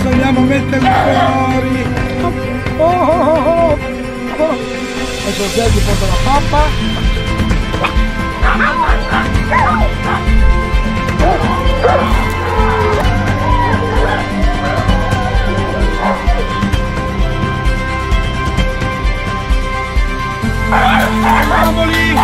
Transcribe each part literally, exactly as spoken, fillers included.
Adesso andiamo a metterli fuori. Oh, oh, oh, oh. Adesso Sergio porta la pappa. Andiamoli!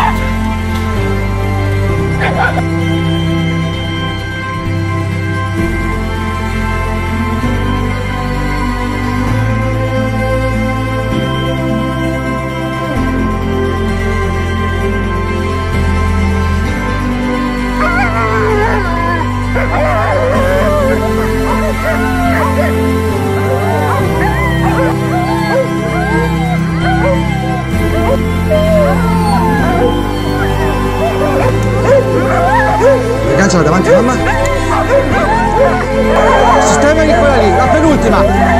Agganciala davanti mamma. Sistemali quella lì, la penultima.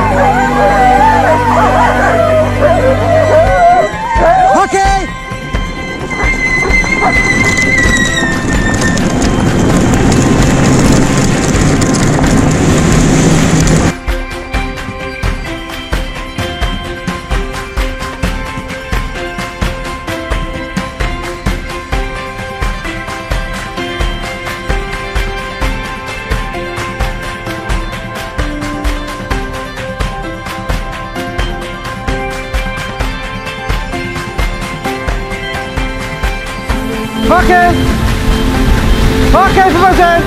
Ok. Ok, ok, Sebastian.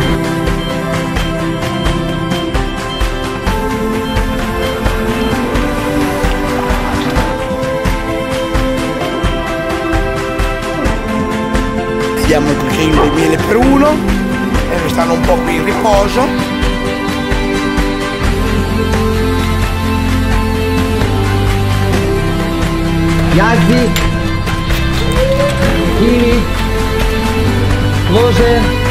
Diamo il cucchiaino di miele per uno e restano un po' qui in riposo. Yazzi, Chili, cose.